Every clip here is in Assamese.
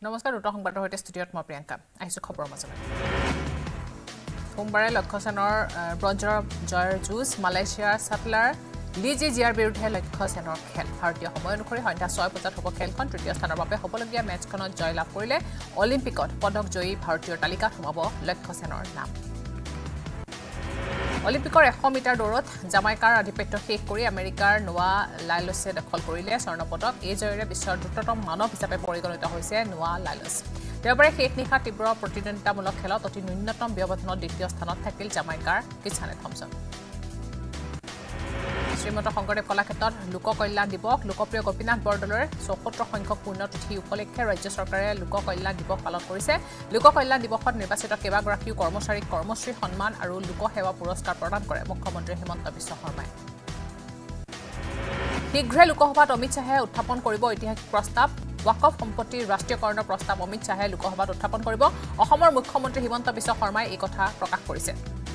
নমস্কাৰ দুটা সংবাদৰ সৈতে ষ্টুডিঅ'ত মই প্ৰিয়ংকা আহিছো খবৰৰ মাজলৈ সোমবাৰে লক্ষ্যসেনৰ পদক জয়ৰ যুঁজ মালয়েছিয়াৰ সাটলাৰ লিজি জিয়াৰ বিৰুদ্ধে লক্ষ্যসেনৰ খেল ভাৰতীয় সময় অনুসৰি সন্ধ্যা 6 বজাত হ'ব খেলখন তৃতীয় স্থানৰ বাবে হ'বলগীয়া মেচখনত জয় লাভ কৰিলে অলিম্পিকত পদক জয়ী ভাৰতীয় তালিকাত সোমাব লক্ষ্যসেনৰ নাম অলিম্পিকৰ 100 মিটাৰ দৌৰত জামাইকাৰ আধিপত্য শেষ কৰি আমেৰিকাৰ নোৱা লাইলছে দখল কৰিলে স্বৰ্ণ পদক এই জয়েৰে বিশ্বৰ দ্ৰুততম মানৱ হিচাপে পৰিগণিত হৈছে নোৱা লাইলছ দেওবাৰে শেষ নিশা তীব্ৰ প্ৰতিদ্বন্দ্বিতামূলক খেলত অতি ন্যূনতম ব্যৱধানত দ্বিতীয় স্থানত থাকিল জামাইকাৰ কিছানে থমছন শ্ৰীমন্ত শংকৰদেৱ কলাক্ষেত্ৰত লোককল্যাণ দিৱস লোকপ্ৰিয় গোপীনাথ বৰদলৈৰ ৭৪ সংখ্যক পুণ্যতিথি উপলক্ষে ৰাজ্য চৰকাৰে লোককল্যাণ দিৱস পালন কৰিছে লোককল্যাণ দিৱসত নিৰ্বাচিত কেইবাগৰাকীও কৰ্মচাৰীক কৰ্মশ্ৰী সন্মান আৰু লোকসেৱা পুৰস্কাৰ প্ৰদান কৰে মুখ্যমন্ত্ৰী হিমন্ত বিশ্ব শৰ্মাই শীঘ্ৰে লোকসভাত অমিত শ্বাহে উত্থাপন কৰিব ঐতিহাসিক প্ৰস্তাৱ ওয়াকফ সম্পত্তিৰ ৰাষ্ট্ৰীয়কৰণৰ প্ৰস্তাৱ অমিত শ্বাহে লোকসভাত উত্থাপন কৰিব অসমৰ মুখ্যমন্ত্ৰী হিমন্ত বিশ্ব শৰ্মাই এই কথা প্ৰকাশ কৰিছে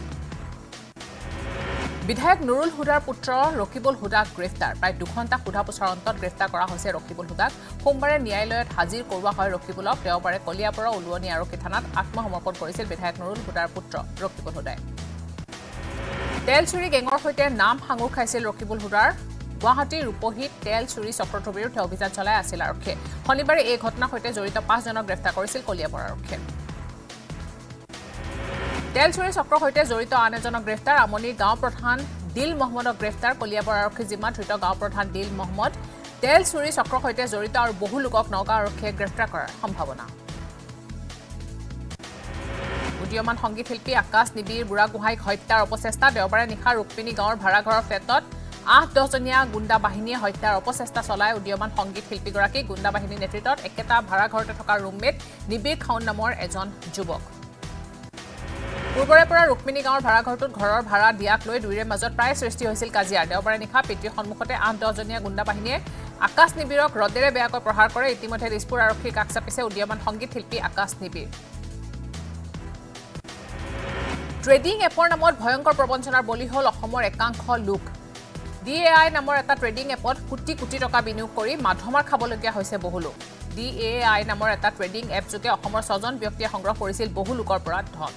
বিধায়ক নুৰুল হুদাৰ পুত্ৰ ৰকিবুল হুদাক গ্ৰেফতাৰ প্ৰায় 2 ঘণ্টা সোধা পোছাৰ অন্তত গ্ৰেফতাৰ কৰা হৈছে ৰকিবুল হুদাক সোমবাৰে ন্যায়ালয়ত হাজিৰ কৰোৱা হয় ৰকিবুলক দেওবাৰে কলিয়াপৰা উলুৱনি আৰক্ষী থানাত আত্মসমৰ্পণ কৰিছিল বিধায়ক নুৰুল হুদাৰ পুত্ৰ ৰকিবুল হুদাই তেল চুৰি গেঙৰ সৈতে নাম সাঙুৰ খাইছিল ৰকিবুল হুদাৰ গুৱাহাটীৰ ৰূপহীত তেল চুৰি চক্ৰটোৰ বিৰুদ্ধে অভিযান চলাই আছিল আৰক্ষীয়ে শনিবাৰে এই ঘটনাৰ সৈতে জড়িত 5 জনক গ্ৰেফতাৰ কৰিছিল কলিয়াপৰা আৰক্ষীয়ে তেল চুৰি চক্ৰৰ সৈতে জড়িত আন এজনক গ্ৰেফতাৰ আমনিৰ গাঁও প্ৰধান দিল মহম্মদক গ্ৰেফতাৰ কলিয়াপৰা আৰক্ষী জিম্মাত ধৃত গাঁও প্ৰধান দিল মহম্মদ তেল চুৰি চক্ৰৰ সৈতে জড়িত আৰু বহু লোকক নগাঁও আৰক্ষীয়ে গ্ৰেফতাৰ কৰাৰ সম্ভাৱনা উদীয়মান সংগীত শিল্পী আকাশ নিবিৰ বুঢ়াগোহাঁইক হত্যাৰ অপচেষ্টা দেওবাৰে নিশা ৰুক্মিণী গাঁৱৰ ভাড়াঘৰৰ ফ্লেটত 8-10 জনীয়া গুণ্ডা বাহিনীয়ে হত্যাৰ অপচেষ্টা চলাই উদীয়মান সংগীত শিল্পীগৰাকী গুণ্ডা বাহিনীৰ নেতৃত্বত একেটা ভাড়াঘৰতে থকা ৰুমমেট নিবিৰ খাউন নামৰ এজন যুৱক পূৰ্বৰে পৰা ৰুক্মিণী গাঁৱৰ ভাড়াঘৰটোত ঘৰৰ ভাড়া দিয়াক লৈ দুইৰে মাজত প্ৰায় সৃষ্টি হৈছিল কাজিয়া দেওবাৰে নিশা পিতৃৰ সন্মুখতে 8-10 জনীয়া গুণ্ডা বাহিনীয়ে আকাশ নিবিৰক ৰদেৰে বেয়াকৈ প্ৰহাৰ কৰে ইতিমধ্যে দিছপুৰ আৰক্ষীৰ কাষ চাপিছে উদীয়মান সংগীত শিল্পী আকাশ নিবিৰ ট্ৰেডিং এপৰ নামত ভয়ংকৰ প্ৰবঞ্চনাৰ বলি হ'ল অসমৰ একাংশ লোক DAI নামৰ এটা ট্ৰেডিং এপত কোটি কোটি টকা বিনিয়োগ কৰি মাধমাৰ খাবলগীয়া হৈছে বহু লোক DAI নামৰ এটা ট্ৰেডিং এপ যোগে অসমৰ 6 জন ব্যক্তিয়ে সংগ্ৰহ কৰিছিল বহু লোকৰ পৰা ধন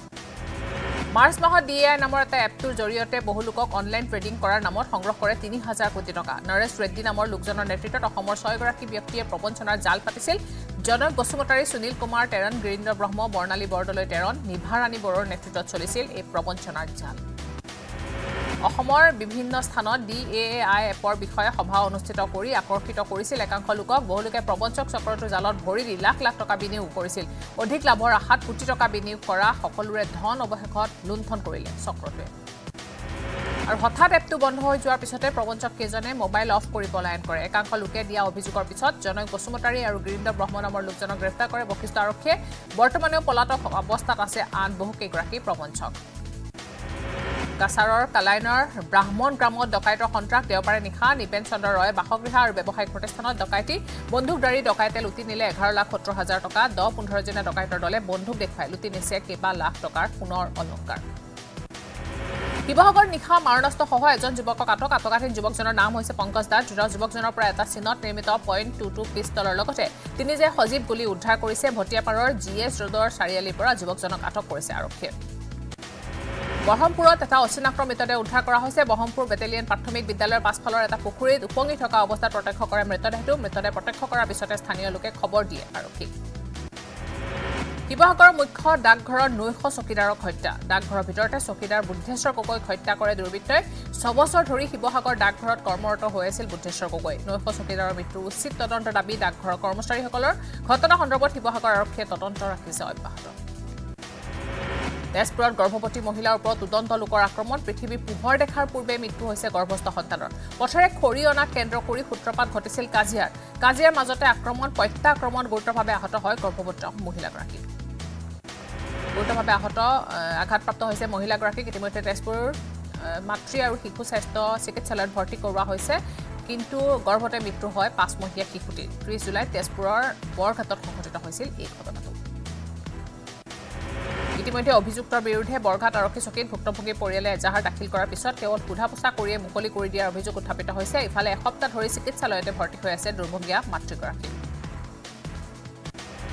মাৰ্চ মাহত DAI নামৰ এটা এপটোৰ জৰিয়তে বহু লোকক অনলাইন ট্ৰেডিং কৰাৰ নামত সংগ্ৰহ কৰে 3000 কোটি টকা নৰেশ ৰেড্ডি নামৰ লোকজনৰ নেতৃত্বত অসমৰ 6 গৰাকী ব্যক্তিয়ে প্ৰবঞ্চনাৰ জাল পাতিছিল জনক বসুমতাৰী সুনীল কুমাৰ তেৰণ গিৰীন্দ্ৰ ব্ৰহ্ম বৰ্ণালী বৰদলৈ তেৰণ নিভাৰাণী বৰৰ নেতৃত্বত চলিছিল এই প্ৰবঞ্চনাৰ জাল অসমৰ বিভিন্ন স্থানত DAI এপৰ বিষয়ে সভা অনুষ্ঠিত কৰি আকৰ্ষিত কৰিছিল একাংশ লোকক বহুলোকে প্ৰবঞ্চক চক্ৰটোৰ জালত ভৰি দি লাখ লাখ টকা বিনিয়োগ কৰিছিল অধিক লাভৰ আশাত কোটি টকা বিনিয়োগ কৰা সকলোৰে ধন অৱশেষত লুণ্ঠন কৰিলে চক্ৰটোৱে আৰু হঠাৎ এপটো বন্ধ হৈ যোৱাৰ পিছতে প্ৰবঞ্চক কেজনে মোবাইল অফ কৰি পলায়ন কৰে একাংশ লোকে দিয়া অভিযোগৰ পিছত জনক বসুমতাৰী আৰু গিৰীন্দ্ৰ ব্ৰহ্ম নামৰ লোকজনক গ্ৰেফতাৰ কৰে বশিষ্ঠ আৰক্ষীয়ে বৰ্তমানেও পলাতক অৱস্থাত আছে আন বহু কেইগৰাকী প্ৰবঞ্চক কাছাৰৰ কালাইনৰ ব্ৰাহ্মণ গ্ৰামত ডকাইতৰ সন্ত্ৰাস দেওবাৰে নিশা নিপেন চন্দ্ৰ ৰয় বাসগৃহ আৰু ব্যৱসায়িক প্ৰতিষ্ঠানত ডকাইতি বন্দুকধাৰী ডকাইতে লুটি নিলে 11,70,000 টকা 10-15 জনীয়া ডকাইতৰ দলে বন্দুক দেখুৱাই লুটি নিছে কেইবা লাখ টকাৰ সোণৰ অলংকাৰ শিৱসাগৰ নিশা মাৰণাস্ত্ৰসহ এজন যুৱকক আটকাধীন যুৱকজনৰ নাম হৈছে পংকজ দাস ধৃত যুৱকজনৰ পৰা এটা চিনত নিৰ্মিত .22 পিষ্টলৰ লগতে তিনি যে সজীৱ গুলী উদ্ধাৰ কৰিছে ভটিয়াপাৰৰ GS ৰোডৰ চাৰিআলিৰ পৰা যুৱকজনক আটক কৰিছে আৰক্ষীয়ে বহমপুৰত এটা অচিনাক্ত মৃতদেহ উদ্ধাৰ কৰা হৈছে বহমপুৰ বেটেলিয়ন প্ৰাথমিক বিদ্যালয়ৰ পাছফালৰ এটা পুখুৰীত উপঙি থকা অৱস্থাত প্ৰত্যক্ষ কৰে মৃতদেহ প্ৰত্যক্ষ কৰাৰ পিছতে স্থানীয় লোকে খবৰ দিয়ে আৰক্ষীক শিৱসাগৰৰ মুখ্য ডাকঘৰৰ 900 চকীদাৰক হত্যা ডাকঘৰৰ ভিতৰতে চকীদাৰ বুদ্ধেশ্বৰ গগৈক হত্যা কৰে দুৰ্বৃত্তই 6 বছৰ ধৰি শিৱসাগৰ ডাকঘৰত কৰ্মৰত হৈ আছিল বুদ্ধেশ্বৰ গগৈ 900 চকীদাৰৰ মৃত্যুৰ উচিত তদন্ত দাবী ডাকঘৰৰ কৰ্মচাৰীসকলৰ ঘটনা সন্দৰ্ভত শিৱসাগৰ আৰক্ষীয়ে তদন্ত ৰাখিছে অব্যাহত তেজপুৰত গৰ্ভৱতী মহিলাৰ ওপৰত উদন্ত লোকৰ আক্ৰমণ পৃথিৱী পোহৰ দেখাৰ পূৰ্বে মৃত্যু হৈছে গৰ্ভস্থ সন্তানৰ পথৰে খৰি অনাক কেন্দ্ৰ কৰি সূত্ৰপাত ঘটিছিল কাজিয়াৰ মাজতে প্ৰত্যাক্ৰমণ গুৰুতৰভাৱে আহত হয় গৰ্ভৱতী মহিলাগৰাকী গুৰুতৰভাৱে আঘাতপ্ৰাপ্ত হৈছে মহিলাগৰাকীক ইতিমধ্যে তেজপুৰ মাতৃ আৰু শিশু স্বাস্থ্য চিকিৎসালয়ত ভৰ্তি কৰোৱা হৈছে কিন্তু গৰ্ভতে মৃত্যু হয় 5 মহীয়া শিশুটিৰ 30 জুলাইত তেজপুৰৰ বৰঘাটত সংঘটিত হৈছিল এই ঘটনাটো ইতিমধ্যে অভিযুক্তৰ বিৰুদ্ধে বৰঘাট আৰক্ষী চকীত ভুক্তভোগী পৰিয়ালে এজাহাৰ দাখিল কৰাৰ পিছত কেৱল সোধা পোছা কৰিয়ে মুকলি কৰি দিয়াৰ অভিযোগ উত্থাপিত হৈছে ইফালে এসপ্তাহ ধৰি চিকিৎসালয়তে ভৰ্তি হৈ আছে দুৰ্ভগীয়া মাতৃগৰাকী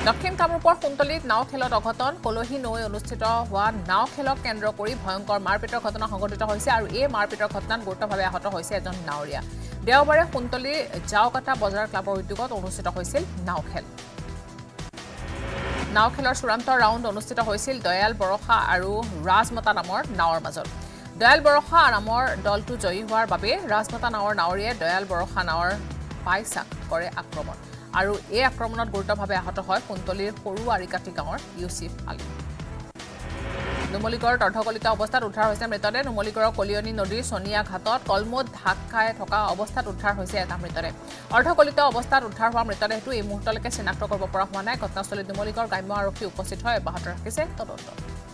দক্ষিণ কামৰূপৰ সুন্তলীত নাও খেলত অঘটন কলহি নৈ অনুষ্ঠিত হোৱা নাও খেলক কেন্দ্ৰ কৰি ভয়ংকৰ মাৰপিটৰ ঘটনা সংঘটিত হৈছে আৰু এই মাৰপিটৰ ঘটনাত গুৰুতৰভাৱে আহত হৈছে এজন নাৱৰীয়া দেওবাৰে সুন্তলীৰ জাওকাটা বজাৰ ক্লাবৰ উদ্যোগত অনুষ্ঠিত হৈছিল নাও খেল নাও খেলৰ চূড়ান্ত ৰাউণ্ড অনুষ্ঠিত হৈছিল দয়াল বৰষা আৰু ৰাজমতা নামৰ নাৱৰ মাজত দয়াল বৰষা নামৰ দলটো জয়ী হোৱাৰ বাবে ৰাজমতা নাৱৰ নাৱৰীয়ে দয়াল বৰষা নাৱৰ পাইচাক কৰে আক্ৰমণ আৰু এই আক্ৰমণত গুৰুতৰভাৱে আহত হয় সুন্তলীৰ সৰু আৰিকাটি গাঁৱৰ ইউসিফ আলী নুমলীগড়ৰ অৰ্ধগলিত অৱস্থাত উদ্ধাৰ হৈছে মৃতদেহ নুমলীগড়ৰ কলিয়নী নদীৰ সোনিয়া ঘাটত কলমত ঢাক খাই থকা অৱস্থাত উদ্ধাৰ হৈছে এটা মৃতদেহ অৰ্ধগলিত অৱস্থাত উদ্ধাৰ হোৱা মৃতদেহটো এই মুহূৰ্তলৈকে চিনাক্ত কৰিব পৰা হোৱা নাই ঘটনাস্থলীত নুমলীগড় গ্ৰাম্য আৰক্ষী উপস্থিত হৈ অব্যাহত ৰাখিছে তদন্ত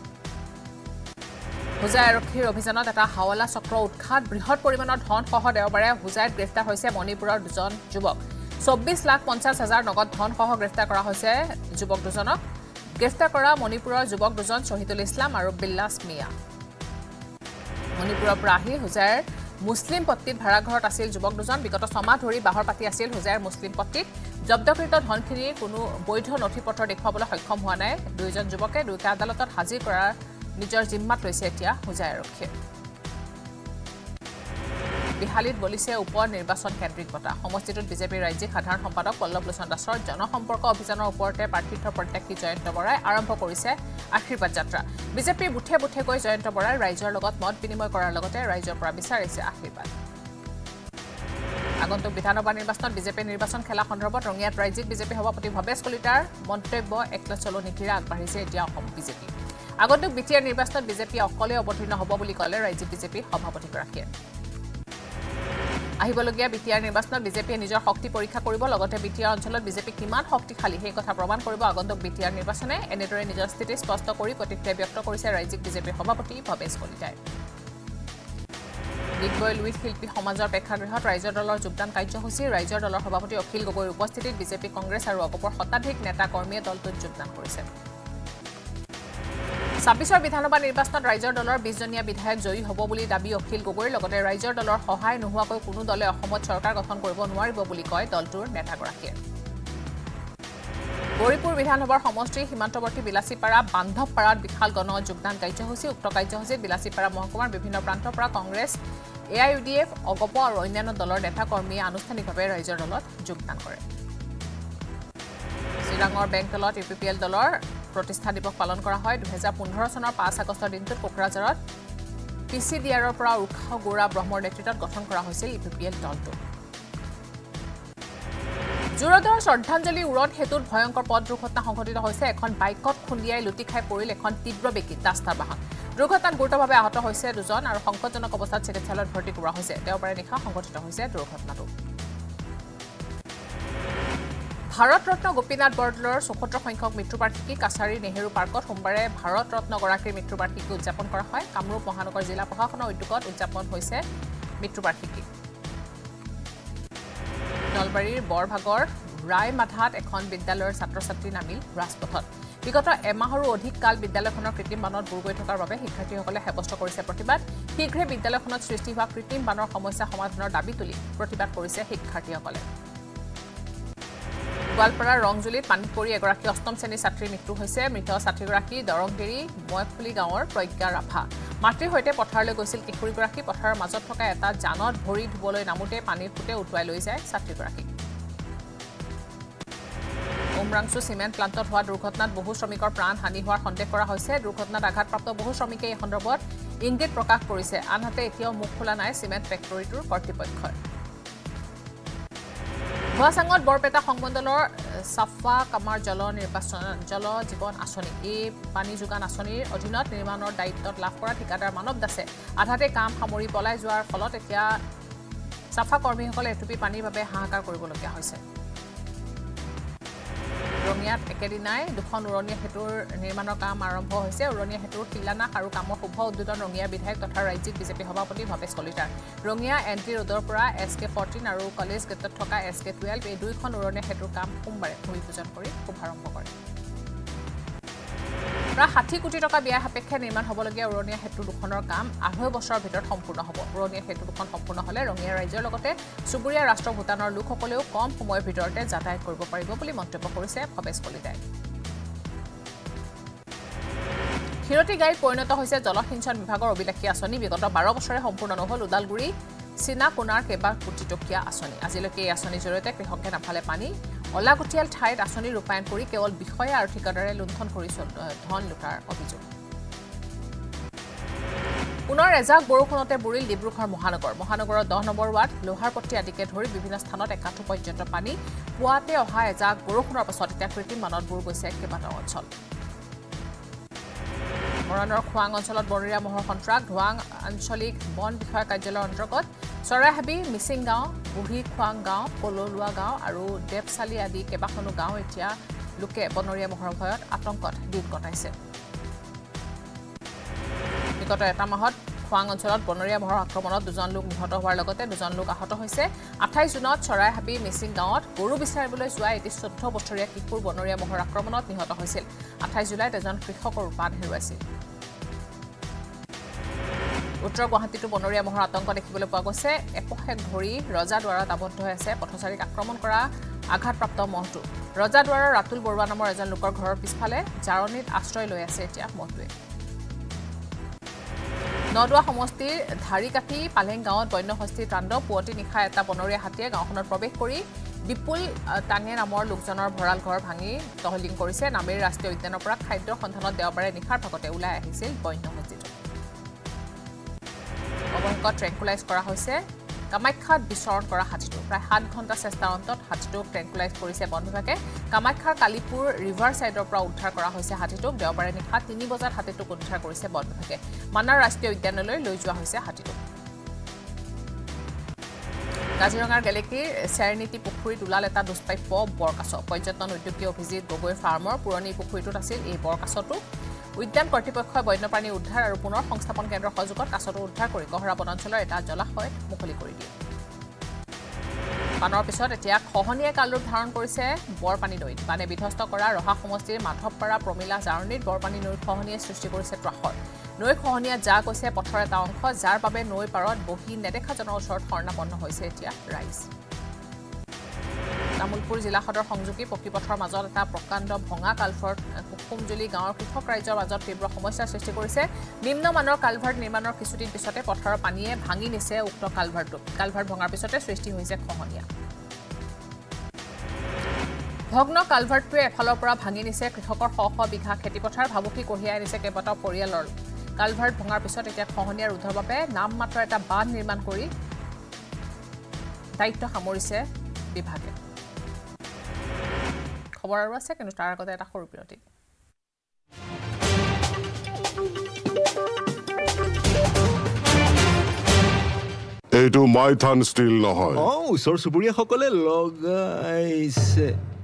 হুজাই আৰক্ষীৰ অভিযানত এটা হাৱালা চক্ৰ উৎখাত বৃহৎ পৰিমাণৰ ধন সহ দেওবাৰে হুজাইত গ্ৰেপ্তাৰ হৈছে মণিপুৰৰ দুজন যুৱক 24,50,000 নগদ ধন সহ গ্ৰেপ্তাৰ কৰা হৈছে যুৱক দুজনক গ্ৰেপ্তাৰ কৰা মণিপুৰৰ যুৱক দুজন শহীদুল ইছলাম আৰু বিল্লাস মিয়া মণিপুৰৰ পৰা আহি হুজাইৰ মুছলিম পট্টিত ভাড়াঘৰত আছিল যুৱক দুজন বিগত 6 মাহ ধৰি বাহৰ পাতি আছিল হুজাইৰ মুছলিম পট্টিত জব্দকৃত ধনখিনিৰ কোনো বৈধ নথিপত্ৰ দেখুৱাবলৈ সক্ষম হোৱা নাই দুইজন যুৱকে দুইটা আদালতত হাজিৰ কৰাৰ নিজৰ জিম্মাত লৈছে এতিয়া হুজাই আৰক্ষীয়ে বিহালীত বলিছে উপ নিৰ্বাচন কেন্দ্ৰিকতা সমষ্টিটোত বিজেপিৰ ৰাজ্যিক সাধাৰণ সম্পাদক পল্লৱ লোচন দাসৰ জনসম্পৰ্ক অভিযানৰ ওপৰতে প্ৰাৰ্থিত্ব প্ৰত্যাশী জয়ন্ত বৰাই আৰম্ভ কৰিছে আশীৰ্বাদ যাত্ৰা বিজেপিৰ বুঠে বুঠে গৈ জয়ন্ত বৰাই ৰাইজৰ লগত মত বিনিময় কৰাৰ লগতে ৰাইজৰ পৰা বিচাৰিছে আশীৰ্বাদ আগন্তুক বিধানসভা নিৰ্বাচনত বিজেপি নিৰ্বাচন খেলা সন্দৰ্ভত ৰঙিয়াত ৰাজ্যিক বিজেপি সভাপতি ভৱেশ কলিতাৰ মন্তব্য একলা চলো নীতিৰে আগবাঢ়িছে এতিয়া অসম বিজেপি আগন্তুক বিটিআৰ নিৰ্বাচনত বিজেপি অকলে অৱতীৰ্ণ হ'ব বুলি ক'লে ৰাজ্যিক বিজেপি সভাপতিগৰাকীয়ে আহিবলগীয়া বিটিআৰ নিৰ্বাচনত বিজেপিয়ে নিজৰ শক্তি পৰীক্ষা কৰিব লগতে বিটিআৰ অঞ্চলত বিজেপি কিমান শক্তিশালী সেই কথা প্ৰমাণ কৰিব আগন্তুক বিটিআৰ নিৰ্বাচনে এনেদৰে নিজৰ স্থিতি স্পষ্ট কৰি প্ৰতিক্ৰিয়া ব্যক্ত কৰিছে ৰাজ্যিক বিজেপিৰ সভাপতি ভৱেশ কলিতাই ডিগবৈ লুইত শিল্পী সমাজৰ প্ৰেক্ষাগৃহত ৰাইজৰ দলৰ যোগদান কাৰ্যসূচী ৰাইজৰ দলৰ সভাপতি অখিল গগৈৰ উপস্থিতিত বিজেপি কংগ্ৰেছ আৰু অগপৰ শতাধিক নেতা কৰ্মীয়ে দলটোত যোগদান কৰিছে 26 বিধানসভা নিৰ্বাচনত ৰাইজৰ দলৰ 20জনীয়া বিধায়ক জয়ী হ'ব বুলি দাবী অখিল গগৈৰ লগতে ৰাইজৰ দলৰ সহায় নোহোৱাকৈ কোনো দলে অসমত চৰকাৰ গঠন কৰিব নোৱাৰিব বুলি কয় দলটোৰ নেতাগৰাকীয়ে গৌৰীপুৰ বিধানসভাৰ সমষ্টি সীমান্তৱৰ্তী বিলাসীপাৰা বান্ধৱপাৰাত বিশাল গণ যোগদান কাৰ্যসূচী উক্ত কাৰ্যসূচীত বিলাসীপাৰা মহকুমাৰ বিভিন্ন প্ৰান্তৰ পৰা কংগ্ৰেছ এআইইউডিএফ অগপ আৰু অন্যান্য দলৰ নেতা কৰ্মীয়ে আনুষ্ঠানিকভাৱে ৰাইজৰ দলত যোগদান কৰে চিৰাঙৰ বেংকলত ইউপিপিএল দলৰ প্ৰতিষ্ঠা দিৱস পালন কৰা হয় 2015 চনৰ 5 আগষ্টৰ দিনটোত কোকৰাঝাৰত পিচিডিআৰৰ পৰা উৎসাহ গোৰা ব্ৰহ্মৰ নেতৃত্বত গঠন কৰা হৈছিল ইউপিপিএল দলটো জোৰদৰ শ্ৰদ্ধাঞ্জলি উৰণ হেতুত ভয়ংকৰ পথ দুৰ্ঘটনা সংঘটিত হৈছে এখন বাইকত খুন্দিয়াই লুটি খাই পৰিল এখন তীব্ৰবেগী ডাস্টাৰ বাহন দুৰ্ঘটনাত গুৰুতৰভাৱে আহত হৈছে দুজন আৰু সংকটজনক অৱস্থাত চিকিৎসালয়ত ভৰ্তি কৰা হৈছে দেওবাৰে নিশা সংঘটিত হৈছে দুৰ্ঘটনাটো ভাৰত ৰত্ন গোপীনাথ বৰদলৈৰ ৭৪ সংখ্যক মৃত্যুবাৰ্ষিকী কাছাৰী নেহেৰু পাৰ্কত সোমবাৰে ভাৰত ৰত্ন গৰাকীৰ মৃত্যুবাৰ্ষিকী উদযাপন কৰা হয় কামৰূপ মহানগৰ জিলা প্ৰশাসনৰ উদ্যোগত উদযাপন হৈছে মৃত্যুবাৰ্ষিকী নলবাৰীৰ বৰভাগৰ ৰায়মাধাত এখন বিদ্যালয়ৰ ছাত্ৰ-ছাত্ৰী নামিল ৰাজপথত বিগত এমাহৰো অধিক কাল বিদ্যালয়খনৰ কৃত্ৰিম বানত বুৰ গৈ থকাৰ বাবে শিক্ষাৰ্থীসকলে সাব্যস্ত কৰিছে প্ৰতিবাদ শীঘ্ৰে বিদ্যালয়খনত সৃষ্টি হোৱা কৃত্ৰিম বানৰ সমস্যা সমাধানৰ দাবী তুলি প্ৰতিবাদ কৰিছে শিক্ষাৰ্থীসকলে গোৱালপাৰাৰ ৰংজুলিত পানীত পৰি এগৰাকী অষ্টম শ্ৰেণীৰ ছাত্ৰীৰ মৃত্যু হৈছে মৃত ছাত্ৰীগৰাকী দৰংগিৰি ময়ফুলি গাঁৱৰ প্ৰজ্ঞা ৰাভা মাতৃৰ সৈতে পথাৰলৈ গৈছিল কিশোৰীগৰাকী পথাৰৰ মাজত থকা এটা জানত ভৰি ধুবলৈ নামোতে পানীৰ ফুটে উটুৱাই লৈ যায় ছাত্ৰীগৰাকী উমৰাংচু চিমেণ্ট প্লাণ্টত হোৱা দুৰ্ঘটনাত বহু শ্ৰমিকৰ প্ৰাণ হানি হোৱাৰ সন্দেহ কৰা হৈছে দুৰ্ঘটনাত আঘাতপ্ৰাপ্ত বহু শ্ৰমিকে এই সন্দৰ্ভত ইংগিত প্ৰকাশ কৰিছে আনহাতে এতিয়াও মুখ খোলা নাই চিমেণ্ট ফেক্টৰীটোৰ কৰ্তৃপক্ষই ভুৱাচাঙত বৰপেটা সংমণ্ডলৰ চাফা কামাৰ জল জীৱন আঁচনি এই পানী যোগান আঁচনিৰ অধীনত নিৰ্মাণৰ দায়িত্বত লাভ কৰা ঠিকাদাৰ মানৱ দাসে আধাতে কাম সামৰি পলাই যোৱাৰ ফলত এতিয়া চাফা কৰ্মীসকলে এটুপি পানীৰ বাবে হাহাকাৰ কৰিবলগীয়া হৈছে ৰঙিয়াত একেদিনাই দুখন উৰণীয়া সেতুৰ নিৰ্মাণৰ কাম আৰম্ভ হৈছে উৰণীয়া সেতুৰ শিলান্যাস আৰু কামৰ শুভ উদ্বোধন ৰঙিয়া বিধায়ক তথা ৰাজ্যিক বিজেপি সভাপতি ভৱেশ কলিতাৰ ৰঙিয়া এণ্টি ৰোডৰ পৰা SK14 আৰু কলেজ গেটত থকা SK12 এই দুইখন উৰণীয়া সেতুৰ কাম সোমবাৰে ভূমি পূজন কৰি শুভাৰম্ভ কৰে প্ৰায় 60 কোটি টকা ব্যয় সাপেক্ষে নিৰ্মাণ হ'বলগীয়া উৰণীয়া সেতু দুখনৰ কাম 2.5 বছৰৰ ভিতৰত সম্পূৰ্ণ হ'ব উৰণীয়া সেতু দুখন সম্পূৰ্ণ হ'লে ৰঙিয়া ৰাজ্যৰ লগতে চুবুৰীয়া ৰাষ্ট্ৰ ভূটানৰ লোকসকলেও কম সময়ৰ ভিতৰতে যাতায়াত কৰিব পাৰিব বুলি মন্তব্য কৰিছে ভৱেশ কলিতাই ক্ষীৰতী গাইত পৰিণত হৈছে জলসিঞ্চন বিভাগৰ অভিলাষী আঁচনি বিগত 12 বছৰে সম্পূৰ্ণ নহ'ল উদালগুৰি সিনা কোনাৰ কেইবা কোটি টকীয়া আঁচনি আজিলৈকে এই আঁচনিৰ জৰিয়তে কৃষকে নাপালে পানী অলাগতিয়াল ঠাইত আঁচনি ৰূপায়ণ কৰি কেৱল বিষয়া আৰু ঠিকাদাৰে লুণ্ঠন কৰি ধন লুটাৰ অভিযোগ পুনৰ এজাক বৰষুণতে বুৰিল ডিব্ৰুগড় মহানগৰৰ 10 নম্বৰ ৱাৰ্ড লোহাৰপট্টি আদিকে ধৰি বিভিন্ন স্থানত একাঠু পৰ্যন্ত পানী পুৱাতে অহা এজাক বৰষুণৰ পাছত এতিয়া কৃত্ৰিম মানত বুৰ গৈছে কেইবাটাও অঞ্চল মৰাণৰ খোৱাং অঞ্চলত বনৰীয়া মহৰ সন্ত্ৰাস ধোৱাং আঞ্চলিক বন বিষয়া কাৰ্যালয়ৰ অন্তৰ্গত চৰাইহাবি মিচিং গাঁও বুঢ়ী খোৱাং গাঁও পললুৱা গাঁও আৰু দেৱচালি আদি কেইবাখনো গাঁও এতিয়া লোকে বনৰীয়া মহৰ ভয়ত আতংকত দিন কটাইছে বিগত এটা মাহত খোৱাং অঞ্চলত বনৰীয়া মহৰ আক্ৰমণত 2জন লোক নিহত হোৱাৰ লগতে 2জন লোক আহত হৈছে 28 জুনত চৰাইহাবি মিচিং গাঁৱত গৰু বিচাৰিবলৈ যোৱা এটি 14 বছৰীয়া কিশোৰ বনৰীয়া মহৰ আক্ৰমণত নিহত হৈছিল 28 জুলাইত এজন কৃষকৰ প্ৰাণ হেৰুৱাইছিল উত্তৰ গুৱাহাটীতো বনৰীয়া মহৰ আতংক দেখিবলৈ পোৱা গৈছে একোশেক ধৰি ৰজাদুৱাৰত আবদ্ধ হৈ আছে পথচাৰীক আক্ৰমণ কৰা আঘাতপ্ৰাপ্ত মহটো ৰজাদুৱাৰৰ ৰাতুল বৰুৱা নামৰ এজন লোকৰ ঘৰৰ পিছফালে জাৰণিত আশ্ৰয় লৈ আছে এতিয়া মহটোৱে নদুৱা সমষ্টিৰ ধাৰিকাঠি পালেং গাঁৱত বন্যহস্তীৰ তাণ্ডৱ পুৱতি নিশা এটা বনৰীয়া হাতীয়ে গাঁওখনত প্ৰৱেশ কৰি বিপুল টাঙে নামৰ লোকজনৰ ভঁৰাল ঘৰ ভাঙি তহলিং কৰিছে নামেৰি ৰাষ্ট্ৰীয় উদ্যানৰ পৰা খাদ্যৰ সন্ধানত দেওবাৰে নিশাৰ ভাগতে ওলাই আহিছিল বন্যহস্তীটো অৱশেষত ট্ৰেংকুলাইজ কৰা হৈছে কামাখ্যাত বিচৰণ কৰা হাতীটো প্ৰায় 7 ঘণ্টা চেষ্টাৰ অন্তত হাতীটোক ট্ৰেংকুলাইজ কৰিছে বন বিভাগে কামাখ্যাৰ কালিপুৰ ৰিভাৰ সাইডৰ পৰা উদ্ধাৰ কৰা হৈছে হাতীটোক দেওবাৰে নিশা 3 বজাত হাতীটোক উদ্ধাৰ কৰিছে বন বিভাগে মানাৰ ৰাষ্ট্ৰীয় উদ্যানলৈ লৈ যোৱা হৈছে হাতীটোক কাজিৰঙাৰ গেলেকীৰ চেৰনীতি পুখুৰীত ওলাল এটা দুষ্প্ৰাপ্য বৰকাছ পৰ্যটন উদ্যোগী অভিজিত গগৈ ফাৰ্মৰ পুৰণি পুখুৰীটোত আছিল এই বৰকাছটো উদ্যান কৰ্তৃপক্ষই বন্যপ্ৰাণী উদ্ধাৰ আৰু পুনৰ সংস্থাপন কেন্দ্ৰৰ সহযোগত কাছটো উদ্ধাৰ কৰি কহৰা বনাঞ্চলৰ এটা জলাশয় মুকলি কৰি দিয়ে বানৰ পিছত এতিয়া খহনীয়া কালৰূপ ধাৰণ কৰিছে বৰপানী নৈত বানে বিধ্বস্ত কৰা ৰহা সমষ্টিৰ মাধৱপাৰা প্ৰমিলা জাৰণিত বৰপানী নৈৰ খহনীয়ে সৃষ্টি কৰিছে ত্ৰাসৰ নৈ খহনীয়া যা কৈছে পথৰ এটা অংশ যাৰ বাবে নৈ পাৰত বহি নেদেখাজনৰ ওচৰত শৰণাপন্ন হৈছে এতিয়া ৰাইজ তামুলপুৰ জিলা সদৰ সংযোগী পকীপথৰ মাজত এটা প্ৰকাণ্ড ভঙা কালভাৰ্ট কুকুমজুলি গাঁৱৰ কৃষক ৰাইজৰ মাজত তীব্ৰ সমস্যাৰ সৃষ্টি কৰিছে নিম্নমানৰ কালভাৰ্ট নিৰ্মাণৰ কিছুদিন পিছতে পথাৰৰ পানীয়ে ভাঙি নিছে উক্ত কালভাৰ্ট ভঙাৰ পিছতে সৃষ্টি হৈছে খহনীয়া ভগ্ন কালভাৰ্টটোৱে এফালৰ পৰা ভাঙি নিছে কৃষকৰ শ বিঘা খেতিপথাৰ ভাবুকি কঢ়িয়াই আনিছে কেইবাটাও পৰিয়ালৰ কালভাৰ্ট ভঙাৰ পিছত এতিয়া খহনীয়া ৰোধৰ বাবে নাম মাত্ৰ এটা বান্ধ নিৰ্মাণ কৰি দায়িত্ব সামৰিছে বিভাগে খবৰ আৰু আছে কিন্তু তাৰ আগতে এটা সৰু বিৰতি এইটো মাইথান ষ্টিল নহয় ওচৰ চুবুৰীয়া সকলে লগাইছে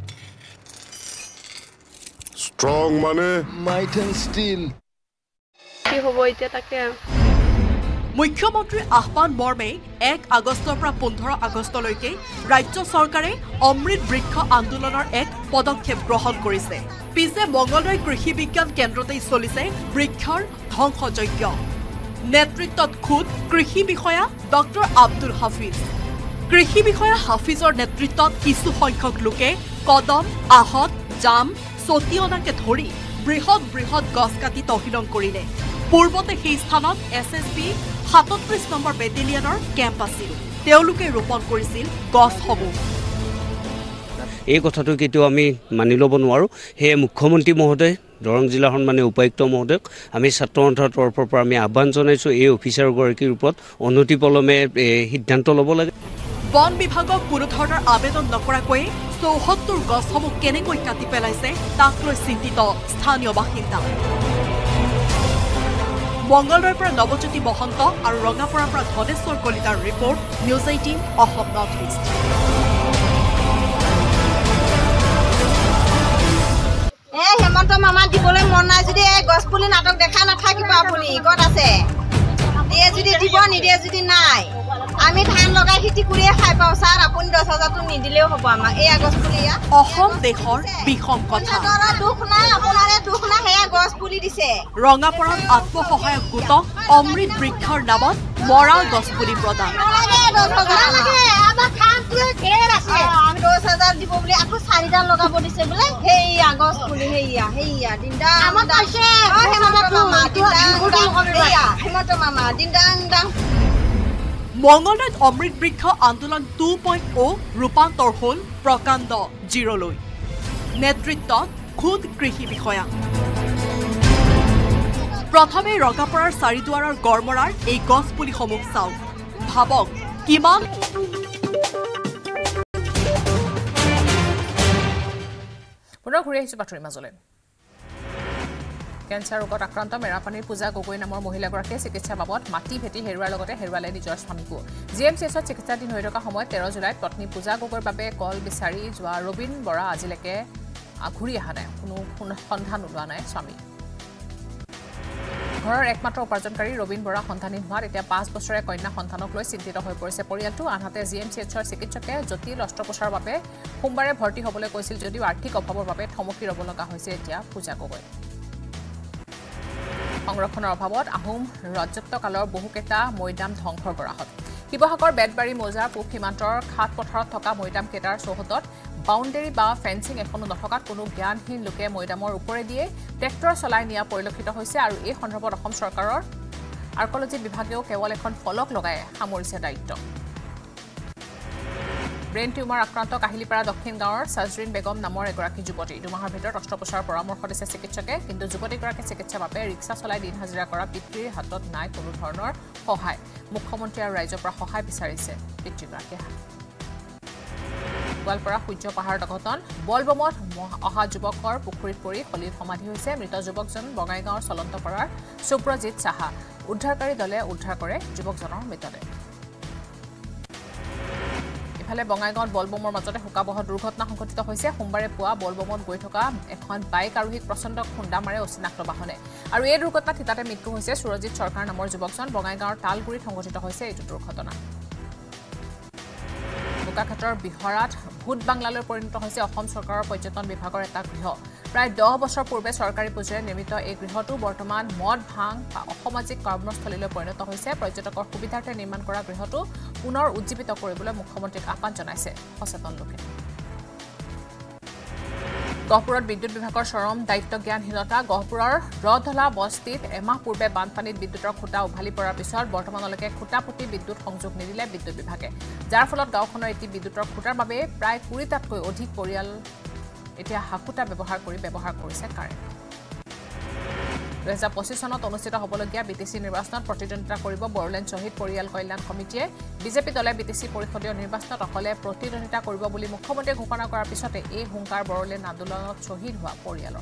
ষ্ট্ৰং মানে মাইথান ষ্টিল কি হ'ব এতিয়া তাকে মুখ্যমন্ত্ৰীৰ আহ্বান মৰ্মে 1 আগষ্টৰ পৰা 15 আগষ্টলৈকে ৰাজ্য চৰকাৰে অমৃত বৃক্ষ আন্দোলনৰ এক পদক্ষেপ গ্ৰহণ কৰিছে পিছে মংগলদৈ কৃষি বিজ্ঞান কেন্দ্ৰতেই চলিছে বৃক্ষৰ ধ্বংসযজ্ঞ নেতৃত্বত খুদ কৃষি বিষয়া ডক্টৰ আব্দুল হাফিজ কৃষি বিষয়া হাফিজৰ নেতৃত্বত কিছু সংখ্যক লোকে কদম আহত জাম চতিয়নাকে ধৰি বৃহৎ গছ কাটি তহিলং কৰিলে পূৰ্বতে সেই স্থানত এছএছবি 37 নম্বৰ বেটেলিয়নৰ কেম্প আছিল তেওঁলোকে ৰোপণ কৰিছিল গছসমূহ এই কথাটো কিন্তু আমি মানি ল'ব নোৱাৰোঁ হে মুখ্যমন্ত্ৰী মহোদয় দৰং জিলাৰ সন্মানীয় উপায়ুক্ত মহোদয়ক আমি ছাত্ৰ সন্থাৰ তৰফৰ পৰা আমি আহ্বান জনাইছোঁ এই অফিচাৰগৰাকীৰ ওপৰত অনতিপলমে সিদ্ধান্ত ল'ব লাগে বন বিভাগক কোনো ধৰণৰ আবেদন নকৰাকৈ ৭৪ গছসমূহ কেনেকৈ কাটি পেলাইছে তাক লৈ চিন্তিত স্থানীয় বাসিন্দা মংগলদৈৰ পৰা নৱজ্যোতি মহন্ত আৰু ৰঙাপাৰাৰ পৰা ধনেশ্বৰ কলিতাৰ report news 18 Assam north east Hemanta মামা দিবলৈ মন নাই যদি এই গছপুলি নাটক দেখা নাথাকিব আপুনি ক'ত আছে দিয়ে যদি দিব নিদিয়ে যদি নাই আমি ধান লগাই খেতি কৰিয়ে খাই পাওঁ ছাৰ আপুনি 10,000টো নিদিলেও হ'ব আমাক এই গছ পুলি অসম দেশৰ বিষম কথা দুখ নাই আপোনাৰে দুখ নাই সেয়া গছ পুলি দিছে ৰঙাপাৰত আত্মসহায়ক গোটক অমৃত বৃক্ষৰ নামত মৰা গছ পুলি প্ৰদান আমাৰ খামটোৱে ঘেৰ আছে 10,000 দিব বুলি আকৌ 4ডাল লগাব দিছে বোলে সেইয়া গছ পুলি সেইয়া দিন্দা আমাক কৈছে হেমন্ত মামা দিন্দা মংগলদৈত অমৃত বৃক্ষ আন্দোলন 2.0 ৰূপান্তৰ হ'ল প্ৰকাণ্ড জিৰলৈ নেতৃত্বত খুদ কৃষি বিষয়া প্ৰথমে ৰঙাপাৰাৰ চাৰিদুৱাৰৰ গড়মৰাৰ এই গছ পুলিসমূহ চাওক ভাবক কিমান পুনৰ ঘূৰি আহিছোঁ বাতৰিৰ মাজলৈ কেঞ্চাৰ ৰোগত আক্ৰান্ত মেৰাপানীৰ পূজা গগৈ নামৰ মহিলাগৰাকীয়ে চিকিৎসা বাবদ মাটি ভেটি হেৰুৱাৰ লগতে হেৰুৱালে নিজৰ স্বামীকো জিএমচিএছত চিকিৎসাধীন হৈ থকা সময়ত 13 জুলাইত পত্নী পূজা গগৈৰ বাবে কল বিচাৰি যোৱা ৰবীন বৰা আজিলৈকে ঘূৰি অহা নাই কোনো সন্ধান ওলোৱা নাই স্বামী ঘৰৰ একমাত্ৰ উপাৰ্জনকাৰী ৰবীন বৰা সন্ধানহীন হোৱাত এতিয়া 5 বছৰীয়া কন্যা সন্তানক লৈ চিন্তিত হৈ পৰিছে পৰিয়ালটো আনহাতে জিএমচিএছৰ চিকিৎসকে জটিল অস্ত্ৰোপচাৰৰ বাবে সোমবাৰে ভৰ্তি হ'বলৈ কৈছিল যদিও আৰ্থিক অভাৱৰ বাবে থমকি ৰ'ব লগা হৈছে এতিয়া পূজা গগৈ সংৰক্ষণৰ অভাৱত আহোম ৰাজত্বকালৰ বহুকেইটা মৈদাম ধ্বংসৰ গৰাহত শিৱসাগৰ বেতবাৰী মৌজাৰ পূব সীমান্তৰ খাট পথাৰত থকা মৈদাম কেইটাৰ চৌহদত বাউণ্ডেৰী বা ফেন্সিং এখনো নথকাত কোনো জ্ঞানহীন লোকে মৈদামৰ ওপৰেদিয়ে ট্ৰেক্টৰ চলাই নিয়া পৰিলক্ষিত হৈছে আৰু এই সন্দৰ্ভত অসম চৰকাৰৰ আৰ্কলজি বিভাগেও কেৱল এখন ফলক লগাই সামৰিছে দায়িত্ব ব্ৰেইন টিউমাৰ আক্ৰান্ত কাহিলিপাৰা দক্ষিণ গাঁৱৰ সাজৰিন বেগম নামৰ এগৰাকী যুৱতী দুমাহৰ ভিতৰত অস্ত্ৰোপচাৰৰ পৰামৰ্শ দিছে চিকিৎসকে কিন্তু যুৱতীগৰাকীৰ চিকিৎসাৰ বাবে ৰিক্সা চলাই দিন হাজিৰা কৰা পিতৃৰ হাতত নাই কোনো ধৰণৰ সহায় মুখ্যমন্ত্ৰী আৰু ৰাইজৰ পৰা সহায় বিচাৰিছে পিতৃগৰাকীয়ে গোৱালপাৰা সূৰ্য পাহাৰত অঘটন বলবমত অহা যুৱকৰ পুখুৰীত পৰি খলিত সমাধি হৈছে মৃত যুৱকজন বঙাইগাঁৱৰ চলন্তপাৰাৰ সুব্ৰজিৎ সাহা উদ্ধাৰকাৰী দলে উদ্ধাৰ কৰে যুৱকজনৰ মৃতদেহ ইফালে বঙাইগাঁৱত বলবমৰ মাজতে শোকাবহ দুৰ্ঘটনা সংঘটিত হৈছে সোমবাৰে পুৱা বলবমত গৈ থকা এখন বাইক আৰোহীক প্ৰচণ্ড খুন্দা মাৰে অচিনাক্ত বাহনে আৰু এই দুৰ্ঘটনাত থিতাতে মৃত্যু হৈছে সুৰজিৎ চৰকাৰ নামৰ যুৱকজন বঙাইগাঁৱৰ তালগুৰিত সংঘটিত হৈছে এইটো দুৰ্ঘটনা বোকাখাটৰ বিহৰাত ভূত বাংলালৈ পৰিণত হৈছে অসম চৰকাৰৰ পৰ্যটন বিভাগৰ এটা গৃহ প্ৰায় 10 বছৰ পূৰ্বে চৰকাৰী পুঁজিৰে নিৰ্মিত এই গৃহটো বৰ্তমান মদ ভাং বা অসামাজিক কৰ্মস্থলীলৈ পৰিণত হৈছে পৰ্যটকৰ সুবিধাৰ্থে নিৰ্মাণ কৰা গৃহটো পুনৰ উজ্জীৱিত কৰিবলৈ মুখ্যমন্ত্ৰীক আহ্বান জনাইছে সচেতন লোকে গহপুৰত বিদ্যুৎ বিভাগৰ চৰম দায়িত্ব জ্ঞানহীনতা গহপুৰৰ ৰধলা বস্তিত এমাহ পূৰ্বে বানপানীত বিদ্যুতৰ খুঁটা উভালি পৰাৰ পিছত বৰ্তমানলৈকে খুঁটা পুতি বিদ্যুৎ সংযোগ নিদিলে বিদ্যুৎ বিভাগে যাৰ ফলত গাঁওখনৰ এটি বিদ্যুতৰ খুঁটাৰ বাবে প্ৰায় 20টাতকৈ অধিক পৰিয়াল এতিয়া হাকুটা ব্যৱহাৰ কৰিছে কাৰেণ্ট 2025 চনত অনুষ্ঠিত হ'বলগীয়া বিটিচি নিৰ্বাচনত প্ৰতিদ্বন্দ্বিতা কৰিব বড়োলেণ্ড শ্বহীদ পৰিয়াল কল্যাণ সমিতিয়ে বিজেপি দলে বিটিচি পৰিষদীয় নিৰ্বাচনত অকলে প্ৰতিদ্বন্দ্বিতা কৰিব বুলি মুখ্যমন্ত্ৰীয়ে ঘোষণা কৰাৰ পিছতে এই হুংকাৰ বড়োলেণ্ড আন্দোলনত শ্বহীদ হোৱা পৰিয়ালৰ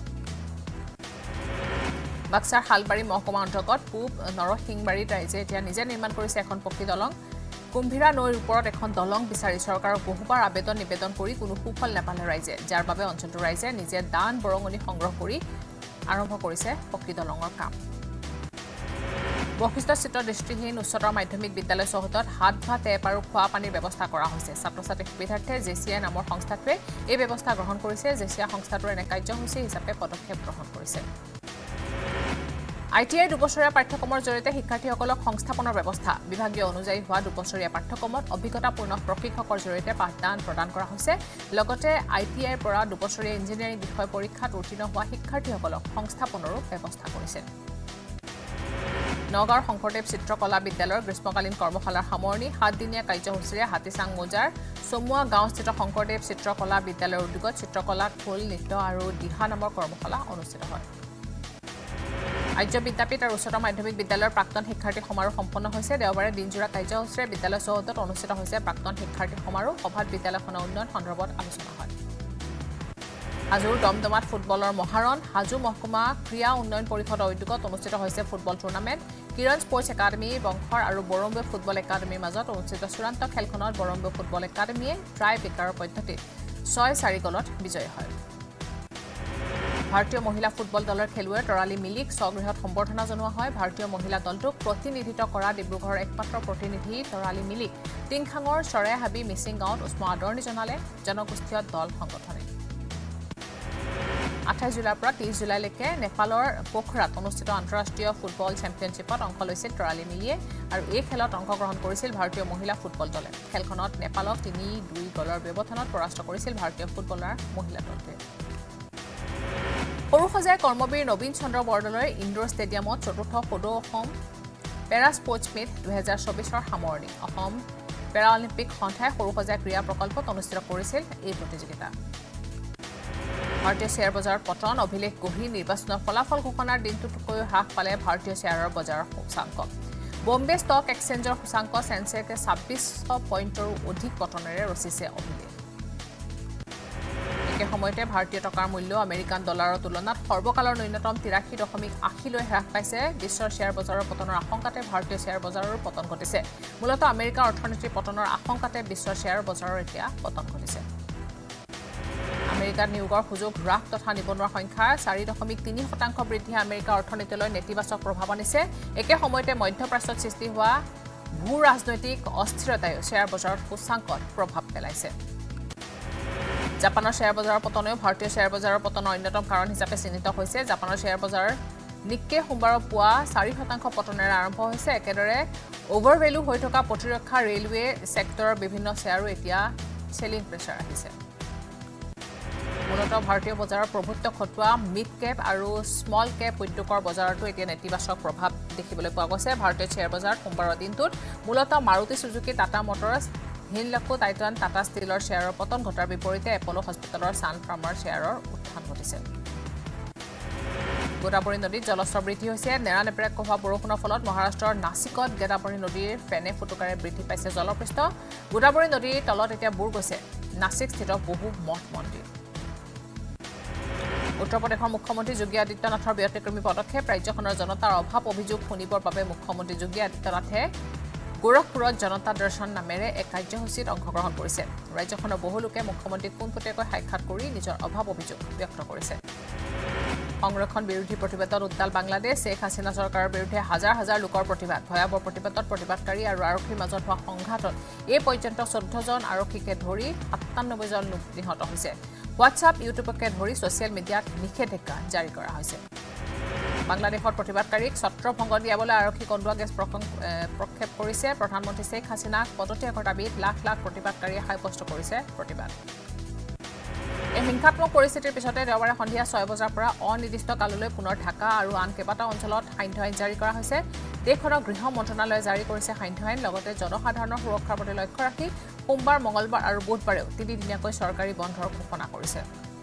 বাক্সাৰ হালবাৰী মহকুমা অন্তৰ্গত পূব নৰসিংবাৰীত ৰাইজে এতিয়া নিজে নিৰ্মাণ কৰিছে এখন পকী দলং কুম্ভীৰা নৈৰ ওপৰত এখন দলং বিচাৰি চৰকাৰক বহুবাৰ নিবেদন কৰি কোনো সুফল নাপালে ৰাইজে যাৰ বাবে অঞ্চলটোৰ ৰাইজে নিজে দান বৰঙণি সংগ্ৰহ কৰি আৰম্ভ কৰিছে পকী দলঙৰ কাম বৈশিষ্ট্যস্থিত দৃষ্টিহীন উচ্চতৰ মাধ্যমিক বিদ্যালয় চৌহদত হাত ধোৱা টেপ আৰু খোৱা পানীৰ ব্যৱস্থা কৰা হৈছে ছাত্ৰ ছাত্ৰীৰ সুবিধাৰ্থে জেচিআই নামৰ সংস্থাটোৱে এই ব্যৱস্থা গ্ৰহণ কৰিছে জেচিআই সংস্থাটোৰ এনে কাৰ্যসূচী হিচাপে পদক্ষেপ গ্ৰহণ কৰিছে আইটিআই দুবছৰীয়া পাঠ্যক্ৰমৰ জৰিয়তে শিক্ষাৰ্থীসকলক সংস্থাপনৰ ব্যৱস্থা বিভাগীয় অনুযায়ী হোৱা দুবছৰীয়া পাঠ্যক্ৰমত অভিজ্ঞতাপূৰ্ণ প্ৰশিক্ষকৰ জৰিয়তে পাঠদান প্ৰদান কৰা হৈছে লগতে আইটিআইৰ পৰা দুবছৰীয়া ইঞ্জিনিয়াৰিং বিষয় পৰীক্ষাত উত্তীৰ্ণ হোৱা শিক্ষাৰ্থীসকলক সংস্থাপনৰো ব্যৱস্থা কৰিছে নগাঁৱৰ শংকৰদেৱ চিত্ৰকলা বিদ্যালয়ৰ গ্ৰীষ্মকালীন কৰ্মশালাৰ সামৰণি 7দিনীয়া কাৰ্যসূচীৰে হাতীচাং মৌজাৰ চমুৱা গাঁওস্থিত শংকৰদেৱ চিত্ৰকলা বিদ্যালয়ৰ উদ্যোগত চিত্ৰকলা খোল নৃত্য আৰু দিহা নামৰ কৰ্মশালা অনুষ্ঠিত হয় আৰ্য বিদ্যাপীঠ আৰু উচ্চতৰ মাধ্যমিক বিদ্যালয়ৰ প্ৰাক্তন শিক্ষাৰ্থী সমাৰোহ সম্পন্ন হৈছে দেওবাৰে দিনজোৰা কাৰ্যসূচীৰে বিদ্যালয় চৌহদত অনুষ্ঠিত হৈছে প্ৰাক্তন শিক্ষাৰ্থী সমাৰোহ সভাত বিদ্যালয়খনৰ উন্নয়ন সন্দৰ্ভত আলোচনা হয় হাজোৰ দমদমাত ফুটবলৰ মহাৰণ হাজো মহকুমা ক্ৰীড়া উন্নয়ন পৰিষদৰ উদ্যোগত অনুষ্ঠিত হৈছে football tournament Kiran sports academy বংশৰ আৰু বৰম্বে ফুটবল একাডেমীৰ মাজত অনুষ্ঠিত চূড়ান্ত খেলখনত বৰম্বে ফুটবল একাডেমীয়ে ট্ৰাই বেকাৰৰ পদ্ধতিত 6-4 গলত বিজয়ী হয় ভাৰতীয় মহিলা ফুটবল দলৰ খেলুৱৈ তৰালী মিলিক স্বগৃহত সম্বৰ্ধনা জনোৱা হয় ভাৰতীয় মহিলা দলটোক প্ৰতিনিধিত্ব কৰা ডিব্ৰুগড়ৰ একমাত্ৰ প্ৰতিনিধি তৰালী মিলিক টিংখাঙৰ চৰাইহাবি মিচিং গাঁৱত উষ্ম আদৰণি জনালে জনগোষ্ঠীয় দল সংগঠনে 28 জুলাইৰ পৰা 30 জুলাইলৈকে নেপালৰ পোখৰাত অনুষ্ঠিত আন্তঃৰাষ্ট্ৰীয় ফুটবল চেম্পিয়নশ্বিপত অংশ লৈছিল তৰালী মিলিয়ে আৰু এই খেলত অংশগ্ৰহণ কৰিছিল ভাৰতীয় মহিলা ফুটবল দলে খেলখনত নেপালক 3-2 গলৰ ব্যৱধানত পৰাস্ত কৰিছিল ভাৰতীয় ফুটবলাৰ মহিলা দলটোৱে সৰুসজাই কৰ্মবীৰ নবীন চন্দ্ৰ বৰদলৈ ইনডোৰ ষ্টেডিয়ামত চতুৰ্থ সদৌ অসম পেৰা স্পৰ্টছ মিট 2024ৰ সামৰণি অসম পেৰালিম্পিক সন্থাই সৰুসজাই ক্ৰীড়া প্ৰকল্পত অনুষ্ঠিত কৰিছিল এই প্ৰতিযোগিতা ভাৰতীয় শ্বেয়াৰ বজাৰত পতন অভিলেখ গঢ়ি নিৰ্বাচনৰ ফলাফল ঘোষণাৰ দিনটোতকৈ হ্ৰাস পালে ভাৰতীয় শ্বেয়াৰৰ বজাৰৰ সূচাংক বম্বে ষ্টক এক্সচেঞ্জৰ সূচাংক সেন্সেক্সে 2600 পইণ্টৰো অধিক পতনেৰে ৰচিছে অভিলেখ একে সময়তে ভাৰতীয় টকাৰ মূল্য আমেৰিকান ডলাৰৰ তুলনাত সৰ্বকালৰ ন্যূনতম 83.80 লৈ হ্ৰাস পাইছে বিশ্বৰ শ্বেয়াৰ বজাৰৰ পতনৰ আশংকাতে ভাৰতীয় শ্বেয়াৰ বজাৰৰ পতন ঘটিছে মূলতঃ আমেৰিকাৰ অৰ্থনীতিৰ পতনৰ আশংকাতে বিশ্বৰ শ্বেয়াৰ বজাৰৰ এতিয়া পতন ঘটিছে আমেৰিকাত নিয়োগৰ সুযোগ হ্ৰাস তথা নিবনুৱাৰ সংখ্যা 4.3% বৃদ্ধি আমেৰিকাৰ অৰ্থনীতিলৈ নেতিবাচক প্ৰভাৱ আনিছে একে সময়তে মধ্যপ্ৰাচ্যত সৃষ্টি হোৱা ভূ ৰাজনৈতিক অস্থিৰতাই শ্বেয়াৰ বজাৰত সূচাংকত প্ৰভাৱ পেলাইছে জাপানৰ শ্বেয়াৰ বজাৰৰ পতনেও ভাৰতীয় শ্বেয়াৰ বজাৰৰ পতনৰ অন্যতম কাৰণ হিচাপে চিহ্নিত হৈছে জাপানৰ শ্বেয়াৰ বজাৰ নিক্কে সোমবাৰৰ পুৱা 4% পতনেৰে আৰম্ভ হৈছে একেদৰে অভাৰভেলু হৈ থকা প্ৰতিৰক্ষা ৰেলৱে সেক্টৰৰ বিভিন্ন শ্বেয়াৰো এতিয়া সেলিং প্ৰেছাৰ আহিছে মূলতঃ ভাৰতীয় বজাৰৰ প্ৰভুত্ব খটুৱা মিড কেপ আৰু স্মল কেপ উদ্যোগৰ বজাৰতো এতিয়া নেতিবাচক প্ৰভাৱ দেখিবলৈ পোৱা গৈছে ভাৰতীয় শ্বেয়াৰ বজাৰত সোমবাৰৰ দিনটোত মূলতঃ Maruti Suzuki Tata motors Hindalco Titan Tata ষ্টিলৰ শ্বেয়াৰৰ পতন ঘটাৰ বিপৰীতে এপলো হস্পিটেলৰ ছান ফাৰ্মাৰ শ্বেয়াৰৰ উত্থান ঘটিছে গোদাবৰী নদীত জলস্তৰ বৃদ্ধি হৈছে নেৰানেপেৰাকৈ হোৱা বৰষুণৰ ফলত মহাৰাষ্ট্ৰৰ নাছিকত গোদাবৰী নদীৰ ফেনে ফুটুকাৰে বৃদ্ধি পাইছে জলপৃষ্ঠ গোদাবৰী নদীৰ তলত এতিয়া বুৰ গৈছে নাছিকস্থিত বহু মঠ মন্দিৰ উত্তৰ প্ৰদেশৰ মুখ্যমন্ত্ৰী যোগী আদিত্যনাথৰ ব্যতিক্ৰমী পদক্ষেপ ৰাজ্যখনৰ জনতাৰ অভাৱ অভিযোগ শুনিবৰ বাবে মুখ্যমন্ত্ৰী যোগী আদিত্যনাথে গোৰখপুৰত জনতা দৰ্শন নামেৰে এক কাৰ্যসূচীত অংশগ্ৰহণ কৰিছে ৰাজ্যখনৰ বহু লোকে মুখ্যমন্ত্ৰীক পোনপটীয়াকৈ সাক্ষাৎ কৰি নিজৰ অভাৱ অভিযোগ ব্যক্ত কৰিছে সংৰক্ষণ বিৰোধী প্ৰতিবাদত উত্তাল বাংলাদেশ শেখ হাছিনা চৰকাৰৰ বিৰুদ্ধে হাজাৰ হাজাৰ লোকৰ প্ৰতিবাদ ভয়াৱহ প্ৰতিবাদত প্ৰতিবাদকাৰী আৰু আৰক্ষীৰ মাজত হোৱা সংঘাতত এই পৰ্যন্ত 14 জন আৰক্ষীকে ধৰি 97 জন লোক নিহত হৈছে হোৱাটছআপ ইউটিউবকে ধৰি ছ'চিয়েল মিডিয়াত নিষেধাজ্ঞা জাৰি কৰা হৈছে বাংলাদেশৰ প্ৰতিবাদকাৰীক ছত্ৰভংগ দিয়াবলৈ আৰক্ষী কন্দুৱা গেছ প্ৰক্ষেপ কৰিছে প্ৰধানমন্ত্ৰী শেখ হাছিনাক পদত্যাগৰ দাবীত লাখ লাখ প্ৰতিবাদকাৰীয়ে সাব্যস্ত কৰিছে প্ৰতিবাদ এই হিংসাত্মক পৰিস্থিতিৰ পিছতে দেওবাৰে সন্ধিয়া 6 বজাৰ পৰা অনিৰ্দিষ্ট কাললৈ পুনৰ ঢাকা আৰু আন কেইবাটাও অঞ্চলত সান্ধ্য আইন জাৰি কৰা হৈছে দেশখনৰ গৃহ মন্ত্ৰণালয়ে জাৰি কৰিছে সান্ধ্য আইন লগতে জনসাধাৰণৰ সুৰক্ষাৰ প্ৰতি লক্ষ্য ৰাখি সোমবাৰ মঙলবাৰ আৰু বুধবাৰেও তিনিদিনীয়াকৈ চৰকাৰী বন্ধৰ ঘোষণা কৰিছে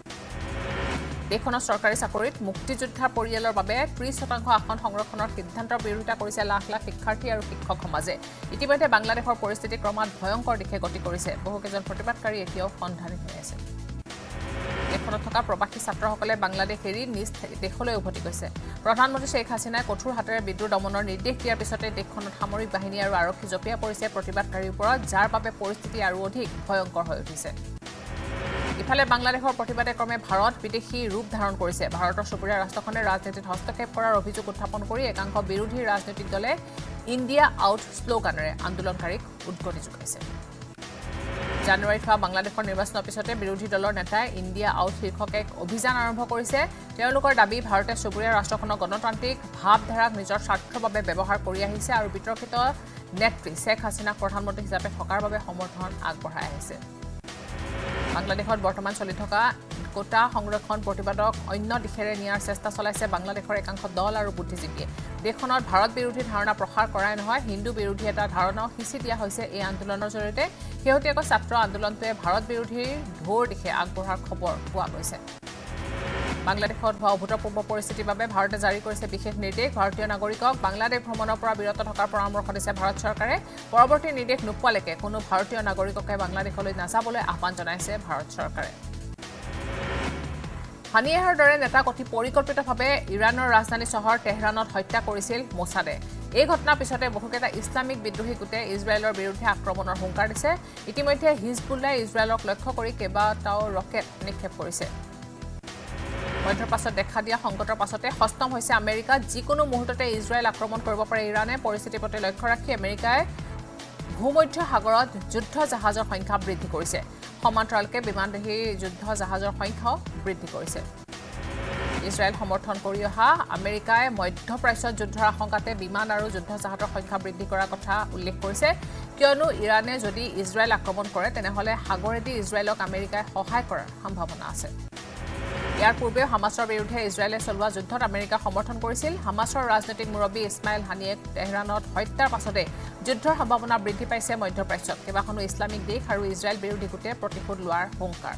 দেশখনৰ চৰকাৰী চাকৰিত মুক্তিযোদ্ধাৰ পৰিয়ালৰ বাবে 30% আসন সংৰক্ষণৰ সিদ্ধান্তৰ বিৰোধিতা কৰিছে লাখ লাখ শিক্ষাৰ্থী আৰু শিক্ষক সমাজে ইতিমধ্যে বাংলাদেশৰ পৰিস্থিতি ক্ৰমাৎ ভয়ংকৰ দিশে গতি কৰিছে বহুকেইজন প্ৰতিবাদকাৰী এতিয়াও সন্ধানী হৈ আছে দেশখনত থকা প্ৰবাসী ছাত্ৰসকলে বাংলাদেশ এৰি নিজ দেশলৈ উভতি গৈছে প্ৰধানমন্ত্ৰী শেখ হাছিনাই কঠোৰ হাতেৰে বিদ্ৰোহ দমনৰ নিৰ্দেশ দিয়াৰ পিছতে দেশখনত সামৰিক বাহিনী আৰু আৰক্ষী জপিয়া পৰিছে প্ৰতিবাদকাৰীৰ ওপৰত যাৰ বাবে পৰিস্থিতি আৰু অধিক ভয়ংকৰ হৈ উঠিছে ইফালে বাংলাদেশৰ প্ৰতিবাদে ক্ৰমে ভাৰত বিদেশী ৰূপ ধাৰণ কৰিছে ভাৰতৰ চুবুৰীয়া ৰাষ্ট্ৰখনে ৰাজনীতিত হস্তক্ষেপ কৰাৰ অভিযোগ উত্থাপন কৰি একাংশ বিৰোধী ৰাজনৈতিক দলে ইণ্ডিয়া আউট শ্লোগানেৰে আন্দোলনকাৰীক উদ্গনি যোগাইছে জানুৱাৰীত হোৱা বাংলাদেশৰ নিৰ্বাচনৰ পিছতে বিৰোধী দলৰ নেতাই ইণ্ডিয়া আউট শীৰ্ষক এক অভিযান আৰম্ভ কৰিছে তেওঁলোকৰ দাবী ভাৰতে চুবুৰীয়া ৰাষ্ট্ৰখনৰ গণতান্ত্ৰিক ভাৱধাৰাক নিজৰ স্বাৰ্থৰ বাবে ব্যৱহাৰ কৰি আহিছে আৰু বিতৰ্কিত নেত্ৰী শেখ হাছিনাক প্ৰধানমন্ত্ৰী হিচাপে থকাৰ বাবে সমৰ্থন আগবঢ়াই আহিছে বাংলাদেশত বৰ্তমান চলি থকা কোটা সংৰক্ষণ প্ৰতিবাদক অন্য দিশেৰে নিয়াৰ চেষ্টা চলাইছে বাংলাদেশৰ একাংশ দল আৰু বুদ্ধিজীৱীয়ে দেশখনত ভাৰত বিৰোধী ধাৰণা প্ৰসাৰ কৰাই নহয় হিন্দু বিৰোধী এটা ধাৰণাও সিঁচি দিয়া হৈছে এই আন্দোলনৰ জৰিয়তে শেহতীয়াকৈ ছাত্ৰ আন্দোলনটোৱে ভাৰত বিৰোধী ঢৌৰ দিশে আগবঢ়াৰ খবৰ পোৱা গৈছে বাংলাদেশত হোৱা অভূতপূৰ্ব পৰিস্থিতিৰ বাবে ভাৰতে জাৰি কৰিছে বিশেষ নিৰ্দেশ ভাৰতীয় নাগৰিকক বাংলাদেশ ভ্ৰমণৰ পৰা বিৰত থকাৰ পৰামৰ্শ দিছে ভাৰত চৰকাৰে পৰৱৰ্তী নিৰ্দেশ নোপোৱালৈকে কোনো ভাৰতীয় নাগৰিককে বাংলাদেশলৈ নাযাবলৈ আহ্বান জনাইছে ভাৰত চৰকাৰে হানিয়াহৰ দৰে নেতাক অতি পৰিকল্পিতভাৱে ইৰাণৰ ৰাজধানী চহৰ তেহৰানত হত্যা কৰিছিল মোছাদে এই ঘটনাৰ পিছতে বহুকেইটা ইছলামিক বিদ্ৰোহী গোটে ইজৰাইলৰ বিৰুদ্ধে আক্ৰমণৰ হুংকাৰ দিছে ইতিমধ্যে হিজবুল্লাহ ইজৰাইলক লক্ষ্য কৰি কেইবাটাও ৰকেট নিক্ষেপ কৰিছে মধ্যপ্ৰাচ্যত দেখা দিয়া সংকটৰ পাছতে হস্তম হৈছে আমেৰিকা যিকোনো মুহূৰ্ততে ইজৰাইল আক্ৰমণ কৰিব পাৰে ইৰানে পৰিস্থিতিৰ প্ৰতি লক্ষ্য ৰাখি আমেৰিকাই ভূমধ্য সাগৰত যুদ্ধ জাহাজৰ সংখ্যা বৃদ্ধি কৰিছে সমান্তৰালকে বিমানবাহী যুদ্ধ জাহাজৰ সংখ্যাও বৃদ্ধি কৰিছে ইজৰাইল সমৰ্থন কৰি অহা আমেৰিকাই মধ্যপ্ৰাচ্যত যুদ্ধৰ আশংকাতে বিমান আৰু যুদ্ধ জাহাজৰ সংখ্যা বৃদ্ধি কৰাৰ কথা উল্লেখ কৰিছে কিয়নো ইৰানে যদি ইজৰাইল আক্ৰমণ কৰে তেনেহলে সাগৰেদি ইজৰাইলক আমেৰিকাই সহায় কৰাৰ সম্ভাৱনা আছে ইয়াৰ পূৰ্বে হামাছৰ বিৰুদ্ধে ইজৰাইলে চলোৱা যুদ্ধত আমেৰিকা সমৰ্থন কৰিছিল হামাছৰ ৰাজনৈতিক মুৰব্বী ইছমাইল হানিয়েক তেহৰানত হত্যাৰ পাছতে যুদ্ধৰ সম্ভাৱনা বৃদ্ধি পাইছে মধ্যপ্ৰাচ্যত কেইবাখনো ইছলামিক দেশ আৰু ইজৰাইল বিৰোধী গোটে প্ৰতিশোধ লোৱাৰ হুংকাৰ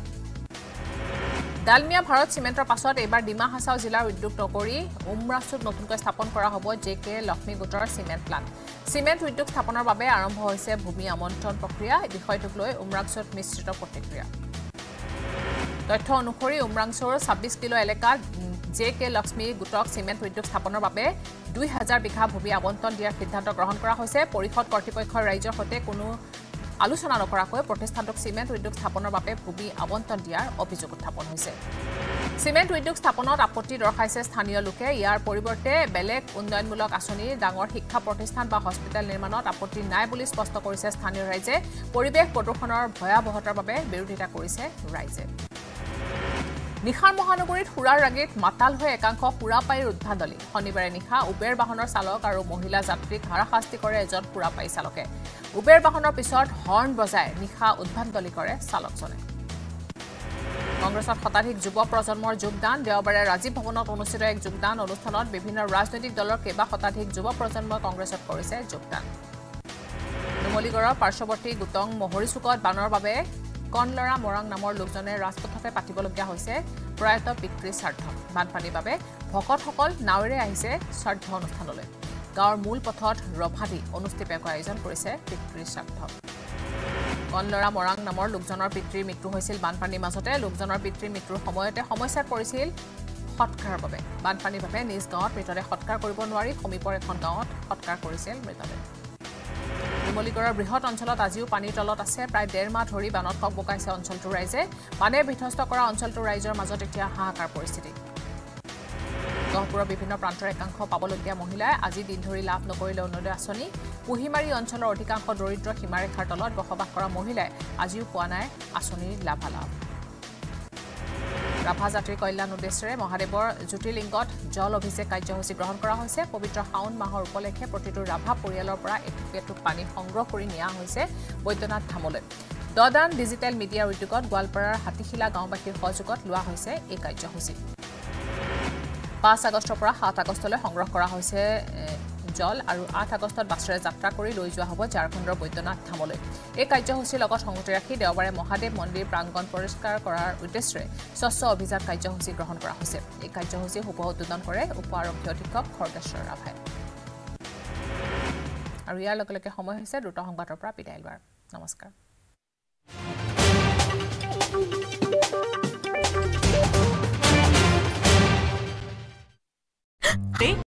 ডালমিয়া ভাৰত চিমেণ্টৰ পাছত এইবাৰ ডিমা হাছাও জিলাৰ উদ্যোগ নগৰী উমৰাছুত নতুনকৈ স্থাপন কৰা হ'ব জেকে লক্ষ্মী গোটৰ চিমেণ্ট প্লাণ্ট চিমেণ্ট উদ্যোগ স্থাপনৰ বাবে আৰম্ভ হৈছে ভূমি আমন্ত্ৰণ প্ৰক্ৰিয়া বিষয়টোক লৈ উমৰাছুত মিশ্ৰিত প্ৰতিক্ৰিয়া তথ্য অনুসৰি উমৰাংছৰ 26 কিলো এলেকাত জেকে লক্ষ্মী গোটক চিমেণ্ট উদ্যোগ স্থাপনৰ বাবে 2000 বিঘা ভূমি আবণ্টন দিয়াৰ সিদ্ধান্ত গ্ৰহণ কৰা হৈছে পৰিষদ কৰ্তৃপক্ষৰ ৰাইজৰ সৈতে কোনো আলোচনা নকৰাকৈ প্ৰতিষ্ঠানটোক চিমেণ্ট উদ্যোগ স্থাপনৰ বাবে ভূমি আবণ্টন দিয়াৰ অভিযোগ উত্থাপন হৈছে চিমেণ্ট উদ্যোগ স্থাপনত আপত্তি দৰ্শাইছে স্থানীয় লোকে ইয়াৰ পৰিৱৰ্তে বেলেগ উন্নয়নমূলক আঁচনি ডাঙৰ শিক্ষা প্ৰতিষ্ঠান বা হস্পিটেল নিৰ্মাণত আপত্তি নাই বুলি স্পষ্ট কৰিছে স্থানীয় ৰাইজে পৰিৱেশ প্ৰদূষণৰ ভয়াৱহতাৰ বাবে বিৰোধিতা কৰিছে ৰাইজে নিশাৰ মহানগৰীত সুৰাৰ ৰাগীত মাতাল হৈ একাংশ সুৰাপায়ীৰ উদ্ভাদলি শনিবাৰে নিশা উবেৰ বাহনৰ চালক আৰু মহিলা যাত্ৰীক হাৰাশাস্তি কৰে এজন সুৰাপায়ী চালকে উবেৰ বাহনৰ পিছত হৰ্ণ বজাই নিশা উদ্ভাদলি কৰে চালকজনে কংগ্ৰেছত শতাধিক যুৱ প্ৰজন্মৰ যোগদান দেওবাৰে ৰাজীৱ ভৱনত অনুষ্ঠিত এক যোগদান অনুষ্ঠানত বিভিন্ন ৰাজনৈতিক দলৰ কেইবা শতাধিক যুৱ প্ৰজন্মই কংগ্ৰেছত কৰিছে যোগদান নুমলীগড়ৰ পাৰ্শ্বৱৰ্তী গুটং মহৰিচুকত বানৰ বাবে কনলৰা মৰাং নামৰ লোকজনে ৰাজপথতে পাতিবলগীয়া হৈছে প্ৰয়াত পিতৃৰ শ্ৰাদ্ধ বানপানীৰ বাবে ভকতসকল নাৱেৰে আহিছে শ্ৰাদ্ধ অনুষ্ঠানলৈ গাঁৱৰ মূল পথত ৰভাদি অনুষ্ঠিতকৈ আয়োজন কৰিছে পিতৃৰ শ্ৰাদ্ধ কনলৰা মৰাং নামৰ লোকজনৰ পিতৃৰ মৃত্যু হৈছিল বানপানীৰ মাজতে লোকজনৰ পিতৃৰ মৃত্যুৰ সময়তে সমস্যাত পৰিছিল সৎকাৰৰ বাবে বানপানীৰ বাবে নিজ গাঁৱত মৃতদেহ সৎকাৰ কৰিব নোৱাৰি সমীপৰ এখন গাঁৱত সৎকাৰ কৰিছিল মৃতদেহ নুমলীগড়ৰ বৃহৎ অঞ্চলত আজিও পানীৰ তলত আছে প্ৰায় 1.5 মাহ ধৰি বানত কবকাইছে অঞ্চলটোৰ ৰাইজে পানীয়ে বিধ্বস্ত কৰা অঞ্চলটোৰ ৰাইজৰ মাজত এতিয়া হাহাকাৰ পৰিস্থিতি গহপুৰৰ বিভিন্ন প্ৰান্তৰ একাংশ পাবলগীয়া মহিলাই আজি দিন ধৰি লাভ নকৰিলে অৰুণোদয় আঁচনি পুহিমাৰী অঞ্চলৰ অধিকাংশ দৰিদ্ৰ সীমাৰেখাৰ তলত বসবাস কৰা মহিলাই আজিও পোৱা নাই আঁচনিৰ লাভালাভ ৰাভা জাতিৰ কল্যাণ উদ্দেশ্যেৰে মহাদেৱৰ জ্যোতিৰ্লিংগত জল অভিষেক কাৰ্যসূচী গ্ৰহণ কৰা হৈছে পবিত্ৰ শাওন মাহৰ উপলক্ষে প্ৰতিটো ৰাভা পৰিয়ালৰ পৰা এটুপ পানী সংগ্ৰহ কৰি নিয়া হৈছে বৈদ্যনাথ ধামলৈ দদান ডিজিটেল মিডিয়াৰ উদ্যোগত গোৱালপাৰাৰ হাতীশিলা গাঁওবাসীৰ সহযোগত লোৱা হৈছে এই কাৰ্যসূচী 5 আগষ্টৰ পৰা 7 আগষ্টলৈ সংগ্ৰহ কৰা হৈছে জল আৰু 8 আগষ্টত বাছেৰে যাত্ৰা কৰি লৈ যোৱা হ'ব ঝাৰখণ্ডৰ বৈদ্যনাথ ধামলৈ এই কাৰ্যসূচীৰ লগত সংগতি ৰাখি দেওবাৰে মহাদেৱ মন্দিৰ প্ৰাংগণ পৰিষ্কাৰ কৰাৰ উদ্দেশ্যে স্বচ্ছ অভিযান কাৰ্যসূচী গ্ৰহণ কৰা হৈছে এই কাৰ্যসূচী শুভ উদ্বোধন কৰে উপ আৰক্ষী অধীক্ষক খৰ্গেশ্বৰ ৰাভাই আৰু ইয়াৰ লগে লগে সময় হৈছে দ্ৰুত সংবাদৰ পৰা বিদায় লোৱাৰ নমস্কাৰ